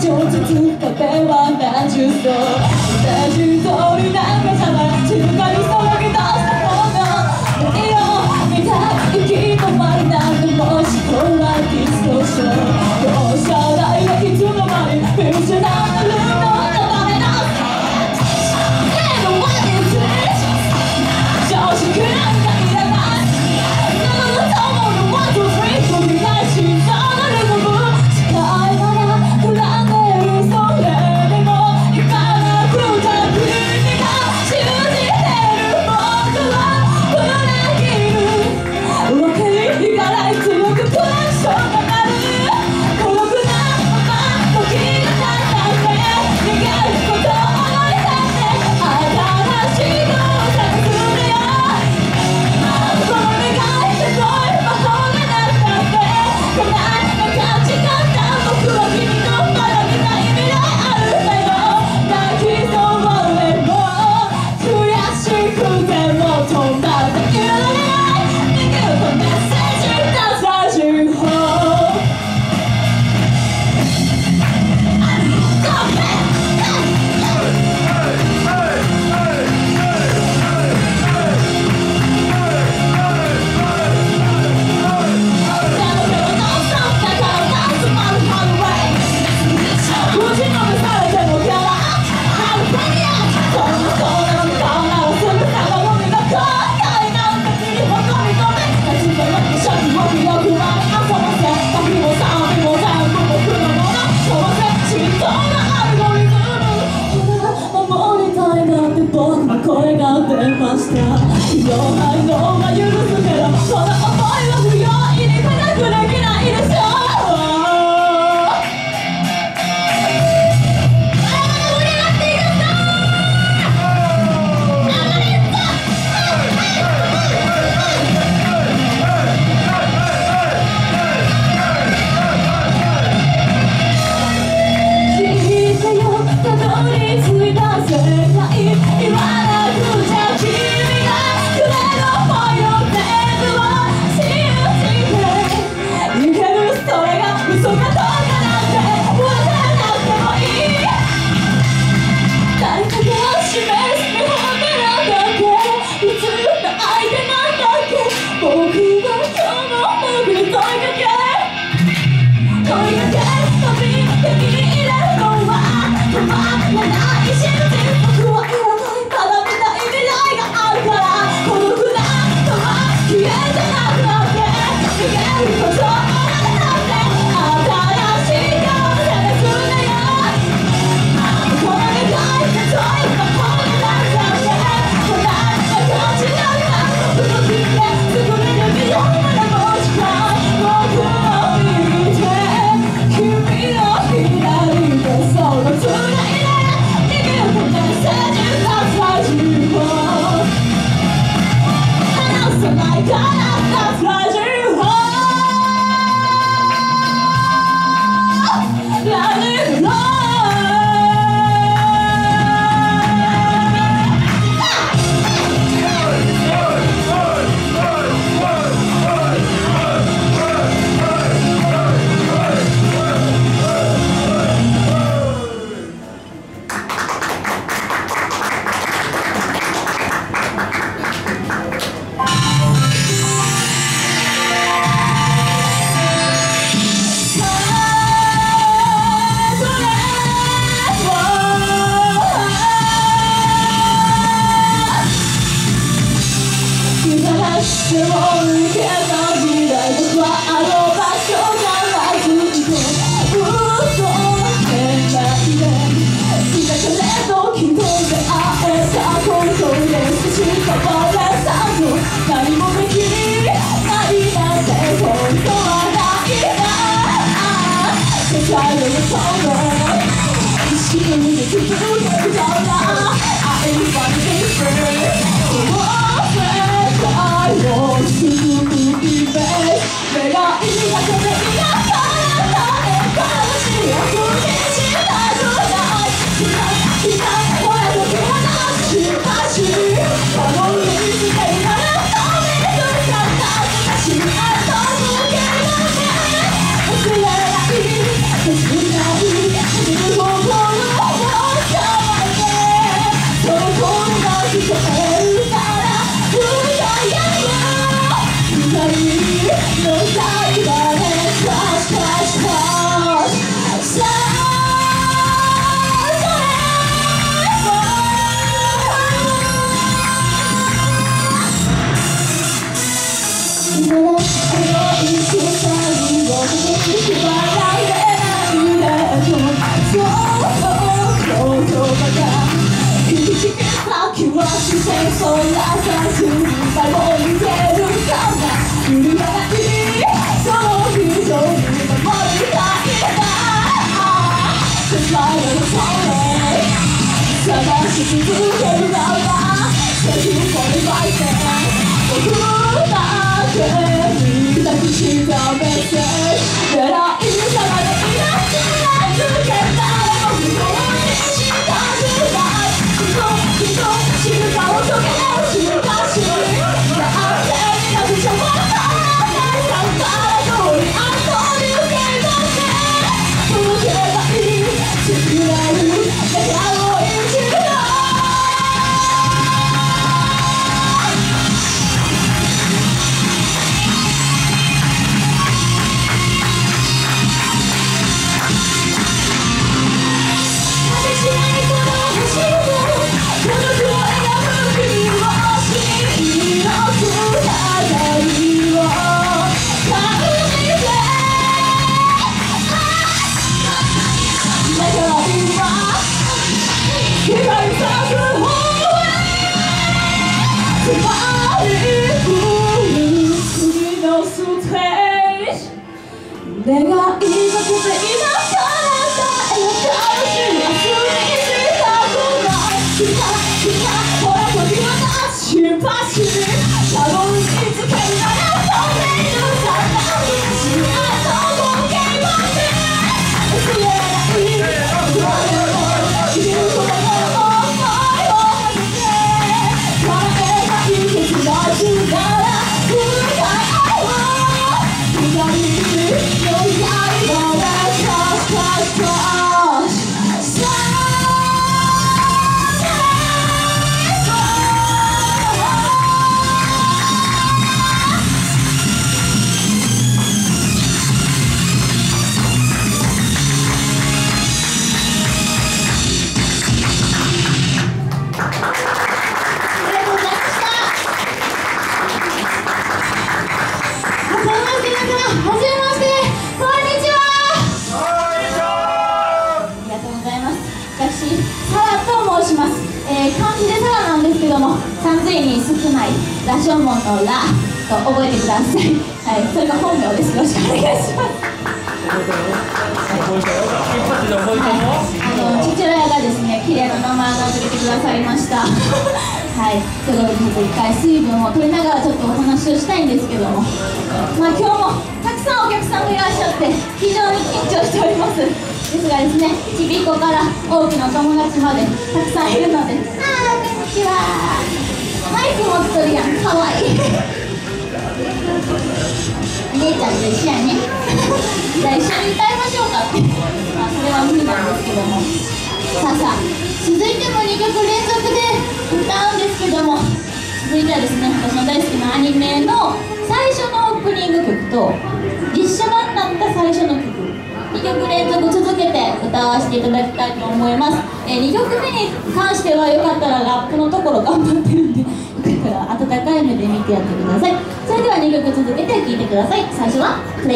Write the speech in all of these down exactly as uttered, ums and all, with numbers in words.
小説壁は何十層同じ通りなんかじゃない静かに騒ぎ出したもの何を見た行き止まりなんてもしこはディストーション容赦ないがいつの間に見失ってるの誰の常識なんかいらない何だと思うのワンツースリー飛び出しそうなリズム視界なら不安でいるそれでもいかなくた君が信じてる僕は裏切るわけにいかない強くプレッシャーがなる孤独なまま時が経って逃げることを思い出して新しいのを探すねよこの願いってどういう魔法がなったってこんな感じだった僕は君のまだ見ない未来あるけど泣きそうでも悔しくても止まっていられない逃げるとメッセージ出さしほ声が出ました弱いのは許すけどこの想いは不用意に深くできないでしょう「 し続けるなら Thank you for inviting 僕だけに託したメッセージ狙いさまでいなくなつけたら僕のにしたくない人人静かを遂げる静かしなんてになくちゃもったいないさんから通りあとに受け出せ届けばいい作れるだけを一度願いがけていなかった絵を楽しみ明日にしたくない来た来たほら時は心配したどり着けるなら飛べるさしないともけません忘れない不安を言うことの思いをはじけ叶えばいい決断しなら不快愛を光にさんずいに少ない羅生門のラと覚えてください。はい、それが本名です。よろしくお願いします。あの父親がですね、綺麗な名前を名付けてくださいました。はい、ということで一回水分を取りながらちょっとお話をしたいんですけども、まあ今日もたくさんお客さんがいらっしゃって非常に緊張しております。ですがですね、ちびっこから大きな友達までたくさんいるので、あーこんにちは。マイク持っとるやん、かわいい。お姉ちゃんと一緒やね。じゃあ一緒に歌いましょうかって。まあそれは無理なんですけども。さあさあ、続いてもにきょく連続で歌うんですけども、続いてはですね、私の大好きなアニメの最初のオープニング曲と実写版になった最初の曲、にきょく連続続けて歌わせていただきたいと思います。えー、にきょくめに関してはよかったらラップのところ頑張ってるんで、よかったら温かい目で見てやってください。それではにきょく続けて聴いてください。最初はプ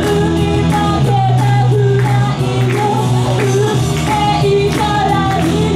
レイ。「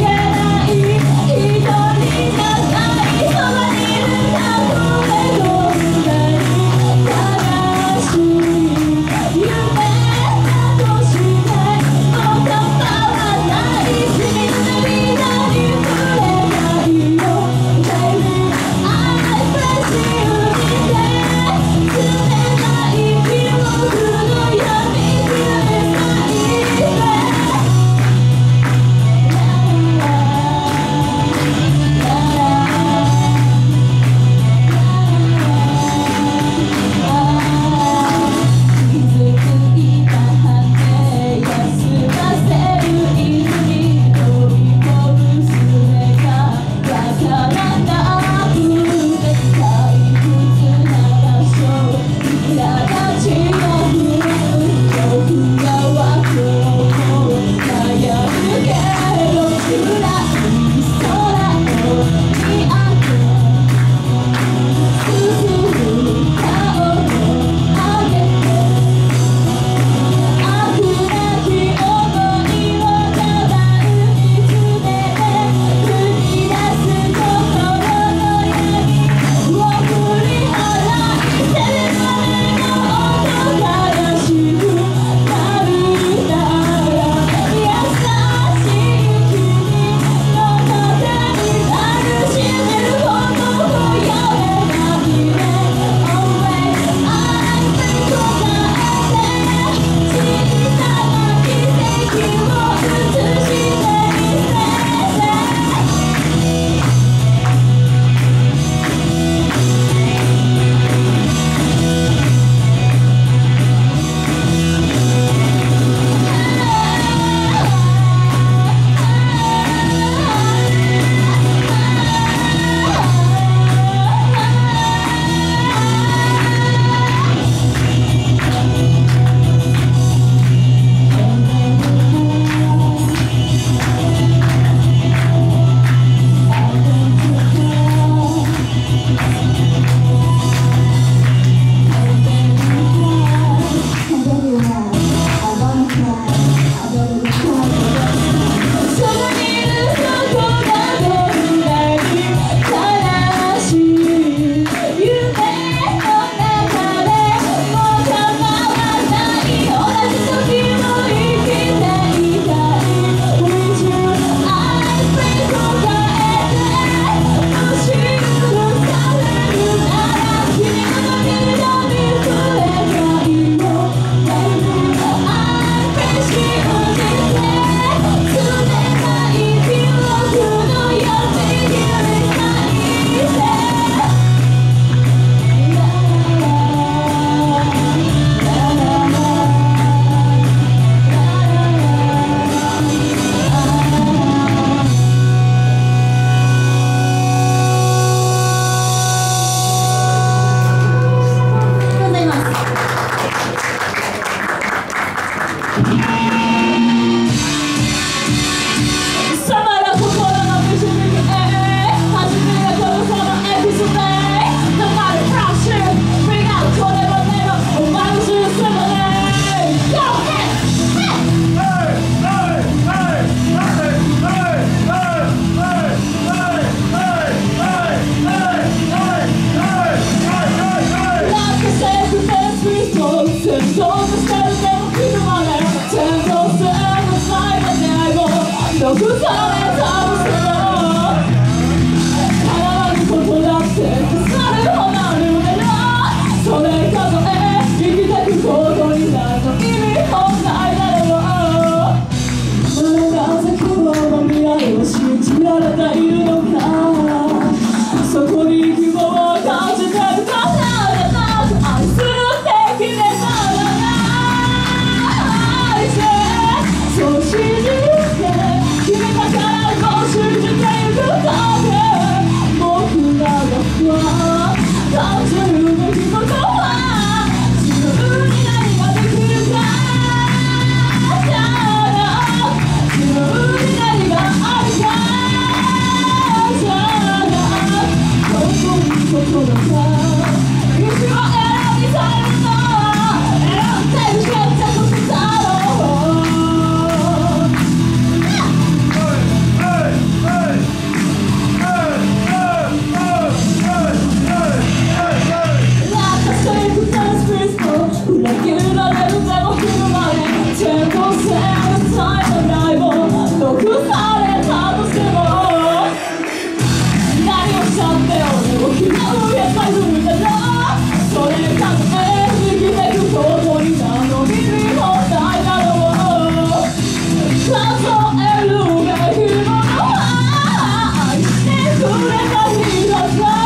毒された嘘叶うことだって腐るほどあるけどそれ数え生きてくことに何の意味もないだろうなぜ今日の未来を信じられているのかそこに希望を感じてるからでなく愛するって決めたらな愛してそう信じて決めたからこう信じてゆくだけ僕らが不安感じるべきことは自分に何ができるかじゃあ自分に何があるかじゃあどこに心が道を選びたいの選んでる選択だろう裏切られるでも昼間に全部せるさえのないも毒されたとしても何をしたって俺を嫌うやつはいるんだろそれに関して生きてくことに何の意味もないだろう数えるべきものは愛してくれた人だ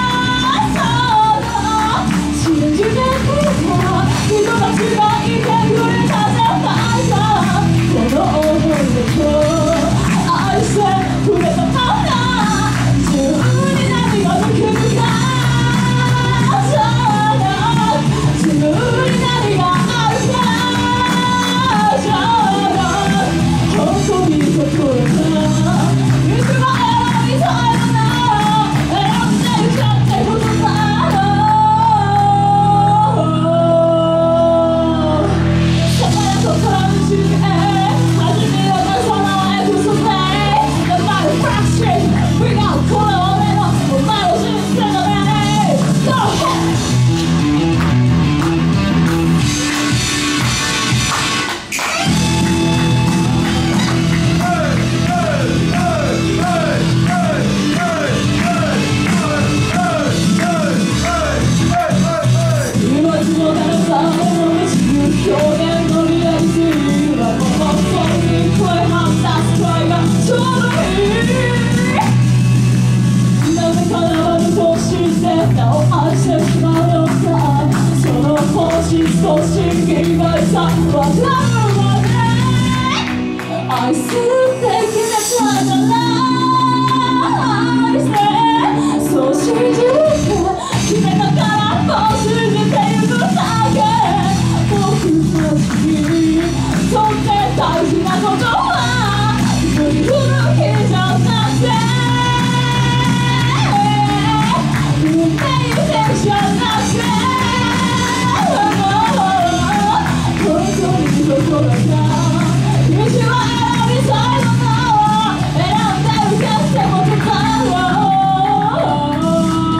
信じてくれた人たちがいてくれたじゃないかこの想いで今日愛してくれたから自分に何ができるかじゃあ自分に何があるかじゃあ本当に心がいつも選びたいのな選んでるじゃってことだろう少し気がさわかるまで愛するって決めたなら愛してそう信じて決めたからこう信じてゆくだけ僕たちにとって大事なことは振り振る日じゃなくて運命じゃなくて心が道を選びたいの選んでるかってことだろう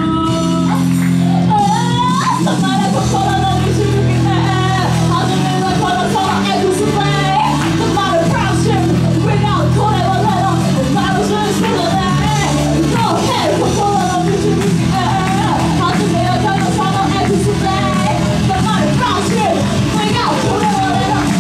たまら心の導きで始めたこのそのエクスプレイたまるプラッシュ without これはレロ楽しみしてるねどうへ心の導きで始めたこのそのエクスプレイたまるプラッシュ without これはレロ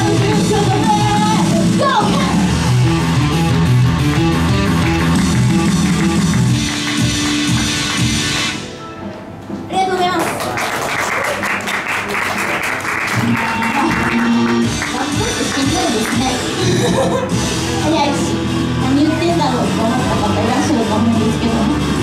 早いし何言ってんだろうと思った方いらっしゃると思うんですけど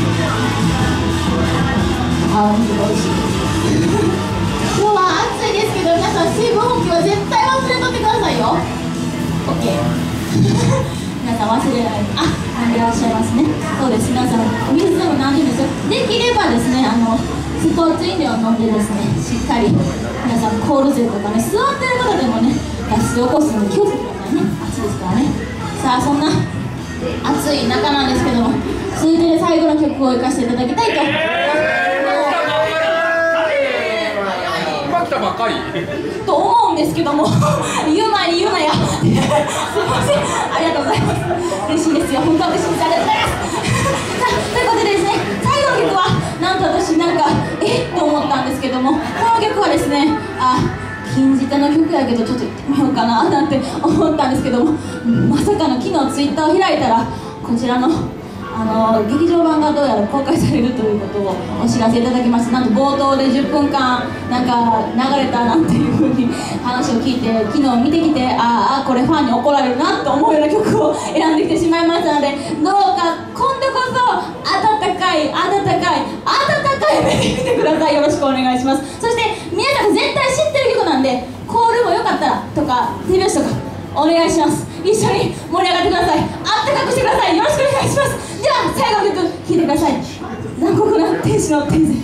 あー、美味しいです今日は暑いですけど皆さん水分補給は絶対忘れとってくださいよ OK 皆さん忘れないあ、飲んでらっしゃいますねそうです皆さんお水でも何でもいいですよできればですねあのスポーツ飲料を飲んでですねしっかり皆さんコールゼとかね座ってる方でもね脱水を起こすので気をつけてくださいね暑いですからねさあそんな暑い中なんですけども続いて最後の曲を聴かせていただきたいと、えー、 今来たばっか高いと思うんですけども言う前に言うなやすいません、ありがとうございます。嬉しいですよ、本当は嬉しいです。ありがとうございますさあ、ということでですね、最後の曲はなんと私なんかえっと思ったんですけども、この曲はですね、あ禁じ手の曲やけどちょっと行ってみようかななんて思ったんですけども、まさかの昨日ツイッターを開いたらこちらのあの劇場版がどうやら公開されるということをお知らせいただきまして、なんと冒頭でじゅっぷんかんなんか流れたなんていうふうに話を聞いて、昨日見てきて、ああこれファンに怒られるなと思うような曲を選んできてしまいましたので、どうか今度こそ温かい温かい温かい目で見てください。よろしくお願いします。そして皆さん絶対知ってる曲なんで、コールもよかったらとか手拍子とかお願いします。一緒に盛り上がってください。あったかくしてください。よろしくお願いします。では最後の曲聴いてください。残酷な天使の天使。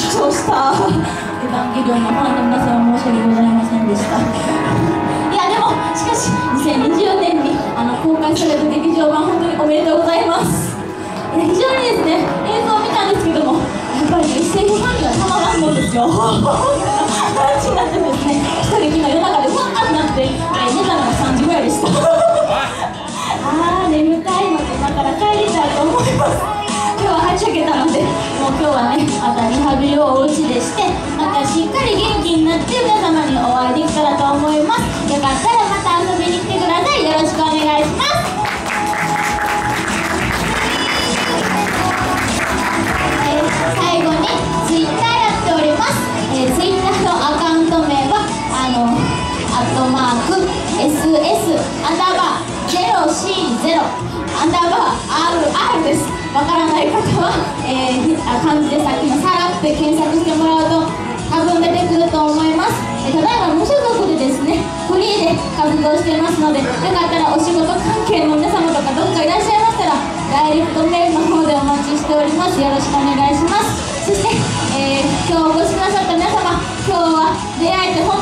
エヴァンゲリオンのファンの皆さん、申し訳ございませんでした。いやでもしかしにせんにじゅうねんにあの公開された劇場版、本当におめでとうございます。非常にですね、映像を見たんですけども、やっぱりね、エスエフ ファンにはたまらんのですよ。話になってですね、一人昨日夜中でうわーってなって、えー、寝たのがさんじぐらいでした。あー、眠たいので今から帰りたいと思います。今日ははっちゃけたので、もう今日はね、またリハビリをお家でして、またしっかり元気になって皆様にお会いできたらと思います。よかったらまた遊びに来てください。よろしくお願いします。最後にツイッターやっております。えー、ツイッターのアカウント名はあのアットマーク エスエス アンダーバー ゼロシーゼロ アンダーバー アールアール です。わからない方は、えー、漢字でさっきのさらって検索してもらうと多分出てくると思います。えー、ただいま無所属でですね、フリーで活動していますので、よかったらお仕事関係の皆様とかどこかいらっしゃいましたらダイレクトメールの方でお待ちしております。よろしくお願いします。そして、えー、今日お越しくださった皆様、今日は出会えて本